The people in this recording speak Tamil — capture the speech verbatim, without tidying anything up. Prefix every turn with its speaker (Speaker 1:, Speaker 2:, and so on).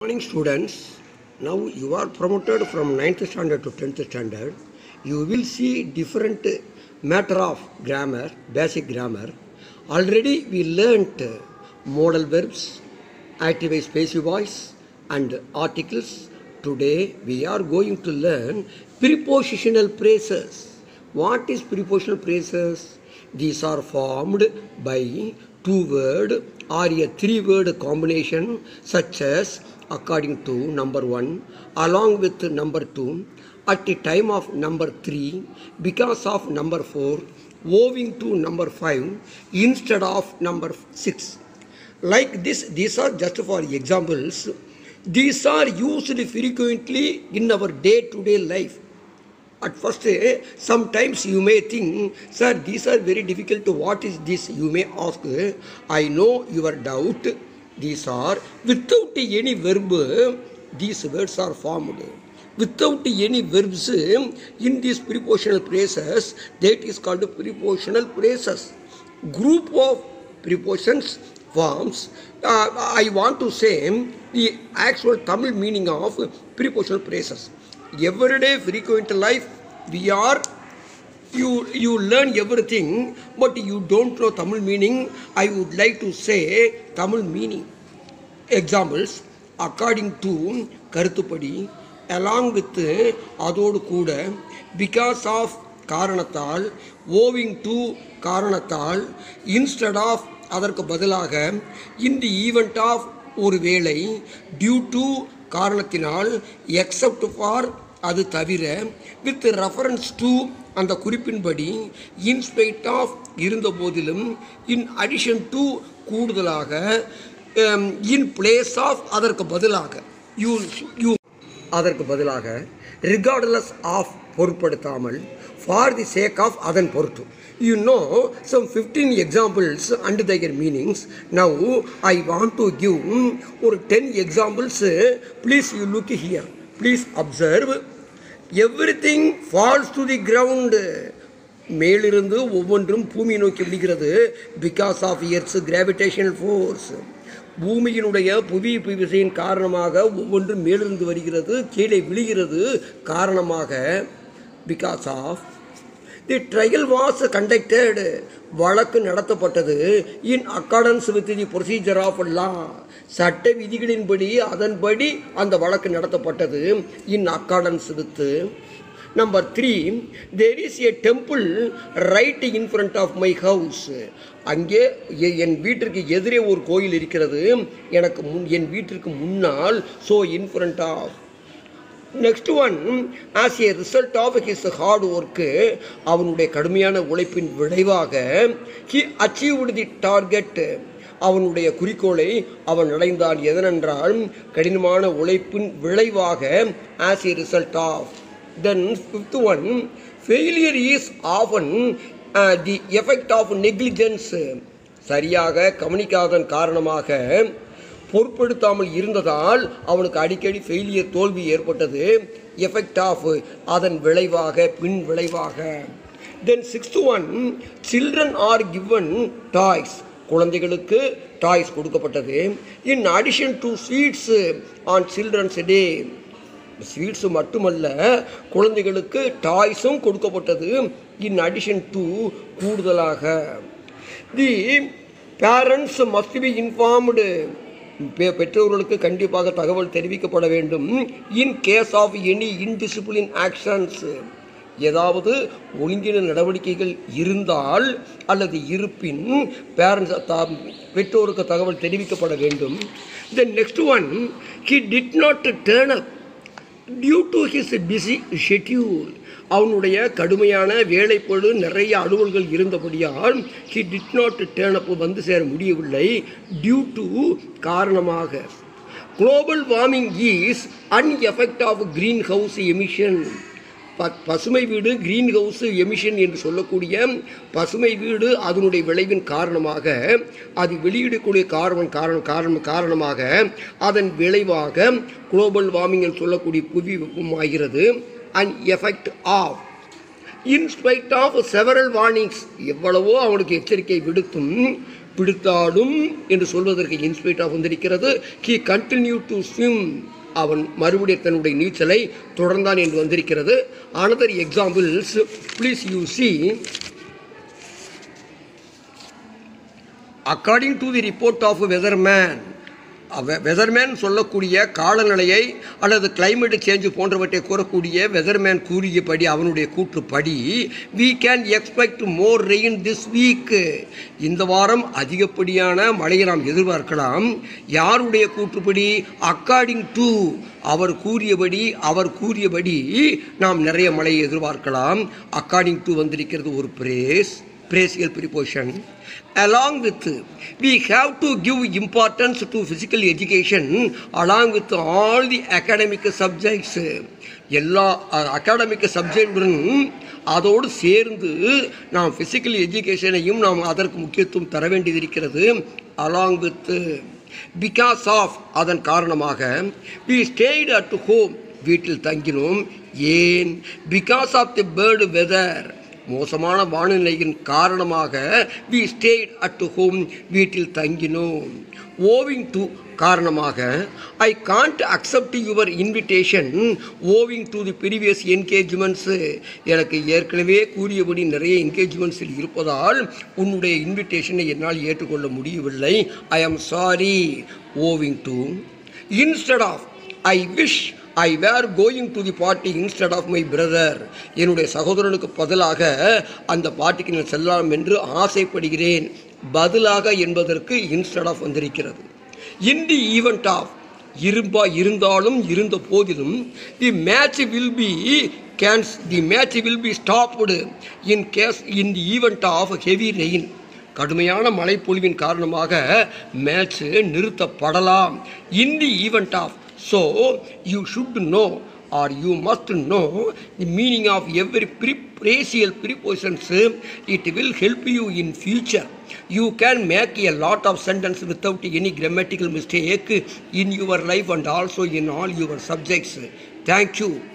Speaker 1: Morning students, now you are promoted from ninth standard to tenth standard. You will see different matter of grammar, basic grammar. Already we learnt modal verbs, active voice, passive voice and articles. Today we are going to learn prepositional phrases. What is prepositional phrases? These are formed by two word or a three word combination such as according to number one, along with number two, at the time of number three, because of number four, owing to number five, instead of number six. Like this, these are just for examples. These are used frequently in our day-to-day life. At first, sometimes you may think, sir, these are very difficult. What is this? You may ask. I know your doubt. These are without any verb, these words are formed. Without any verbs in these prepositional phrases, that is called prepositional phrases. Group of prepositions forms. Uh, I want to say the actual Tamil meaning of prepositional phrases. Everyday frequent life, we are You, you learn everything, but you don't know Tamil meaning. I would like to say Tamil meaning. Examples, according to Karuthupadi, along with Adodu Kuda, because of Karanatal, owing to Karanatal, instead of Adarku Badalaga, in the event of Urvelai, due to Karanatinal, except for அது தவிர வித் ரெஃபரன்ஸ் டு அந்த குறிப்பின்படி இன்ஸ்பைட் ஆஃப் இருந்த போதிலும் இன் அடிஷன் டு கூடுதலாக இன் பிளேஸ் ஆஃப் அதற்கு பதிலாக யூ யூ அதற்கு பதிலாக ரிகார்ட்லெஸ் ஆஃப் பொருட்படுத்தாமல் ஃபார் தி சேக் ஆஃப் அதன் பொருட்டு. You know some fifteen examples under their meanings. Now I want to give or ten examples. Please you look here. Please observe. Everything falls to the ground. மேலிருந்து ஒவ்வொன்றும் பூமியை நோக்கி விழுகிறது. Because of Earth's gravitational force. பூமியினுடைய புவியீர்ப்பு விசையின் காரணமாக ஒவ்வொன்றும் மேலிருந்து வருகிறது, கீழே விழுகிறது. காரணமாக because of the trial was conducted. வழக்கு நடத்தப்பட்டது in accordance with the procedure of law. சட்ட விதிகளின்படி அதன்படி அந்த வழக்கு நடத்தப்பட்டது in accordance with. Number three, there is a temple right in front of my house. அங்கே என் வீட்டிற்கு எதிரே ஒரு கோயில் இருக்கிறது, எனக்கு முன் என் வீட்டிற்கு முன்னால். so in front of. Next one, as a result of his hard work, அவனுடைய கடுமையான உழைப்பின் விளைவாக he achieved the target. அவனுடைய குறிக்கோளை அவன் அடைந்தான். எதனென்றால் கடினமான உழைப்பின் விளைவாக as a result of. Then fifth one, failure is often uh, the effect of negligence. சரியாக கவனிக்காதன் காரணமாக பொருட்படுத்தாமல் இருந்ததால் அவனுக்கு அடிக்கடி ஃபெயிலியர் தோல்வி ஏற்பட்டது. எஃபெக்ட் ஆஃப் அதன் விளைவாக பின் விளைவாக. Then sixth one, children are given toys. குழந்தைகளுக்கு டாய்ஸ் கொடுக்கப்பட்டது. In addition to sweets on children's day. Sweets மட்டுமல்ல, குழந்தைகளுக்கு டாய்ஸும் கொடுக்கப்பட்டது. இன் அடிஷன் டு கூடுதலாக. The parents must be informed. பெற்றோர்களுக்கு கண்டிப்பாக தகவல் தெரிவிக்கப்பட வேண்டும். In case of any indiscipline actions. ஏதாவது ஒழுங்கின நடவடிக்கைகள் இருந்தால் அல்லது இருப்பின் பேரண்ட்ஸ் பெற்றோருக்கு தகவல் தெரிவிக்கப்பட வேண்டும். Then next one, he did not turn up due to his busy schedule. அவனுடைய கடுமையான வேலைப்பொழுது நிறைய அலுவல்கள் இருந்தபடியால் he did not turn up வந்து சேர முடியவில்லை. டியூ டு காரணமாக. Global warming is an effect of green house emission. ப பசுமை வீடு கிரீன் ஹவுஸ் எமிஷன் என்று சொல்லக்கூடிய பசுமை வீடு அதனுடைய விளைவின் காரணமாக, அது வெளியிடக்கூடிய காரணம் காரணம் காரணம் காரணமாக அதன் விளைவாக குளோபல் வார்மிங் என்று சொல்லக்கூடிய புவி வெப்பமாகிறது. And effect of. In spite of several warnings. எவ்வளவோ அவனுக்கு எச்சரிக்கை விடுத்தும் பிடித்தாலும் என்று சொல்வதற்கு இன்ஸ்பைட் ஆஃப் வந்திருக்கிறது. ஹி கண்டினியூ டு ஸ்விம், அவன் மறுபடியும் தன்னுடைய நீச்சலை தொடர்ந்தான் என்று வந்திருக்கிறது. Another examples please you see. According to the report of weatherman, weatherman சொல்லக்கூடிய காலநிலையை அல்லது கிளைமேட் சேஞ்சு போன்றவற்றை கூறக்கூடிய வெதர்மேன் கூறியபடி, அவனுடைய கூற்றுப்படி, we can expect more rain this week, இந்த வாரம் அதிகப்படியான மழையை நாம் எதிர்பார்க்கலாம். யாருடைய கூற்றுப்படி? அக்கார்டிங் டு, அவர் கூறியபடி, அவர் கூறியபடி நாம் நிறைய மழையை எதிர்பார்க்கலாம். அக்கார்டிங் டு வந்திருக்கிறது ஒரு phrase, phrasal preposition. Along with, we have to give importance to physical education along with all the academic subjects. எல்லா அகாடமிக் சப்ஜெக்டுடன் அதோடு சேர்ந்து நாம் ஃபிசிக்கல் எஜுகேஷனையும் நாம் அதற்கு முக்கியத்துவம் தர வேண்டியதிருக்கிறது. along with, because of, அதன் காரணமாக, we stayed at home, வீட்டில் தங்கினோம். ஏன்? because of the bad weather, மோசமான வானிலையின் காரணமாக we stayed at home, வீட்டில் தங்கினோம். owing to, காரணமாக, I can't accept your invitation owing to the previous engagements, எனக்கு ஏற்கனவே கூறியபடி நிறைய என்கேஜ்மெண்ட்ஸில் இருப்பதால் உன்னுடைய இன்விடேஷனை என்னால் ஏற்றுக்கொள்ள முடியவில்லை. I am sorry. owing to, instead of, I wish I were going to the party instead of my brother, என்னுடைய சகோதரனுக்கு பதிலாக அந்த பார்ட்டிக்கு நான் செல்லலாம் என்று ஆசைப்படுகிறேன். பதிலாக என்பதற்கு instead of வந்திருக்கிறது. in the event of, இரும்பா இருந்தாலும் இருந்த போதிலும், the match will be cancelled, the match will be stopped in case, in the event of heavy rain, கடுமையான மழைப்பொழிவின் காரணமாக மேட்ச் நிறுத்தப்படலாம். in the event of, so you should know or you must know the meaning of every prephrasal prepositions. It will help you in future. You can make a lot of sentences without any grammatical mistake in your life and also in all your subjects. Thank you.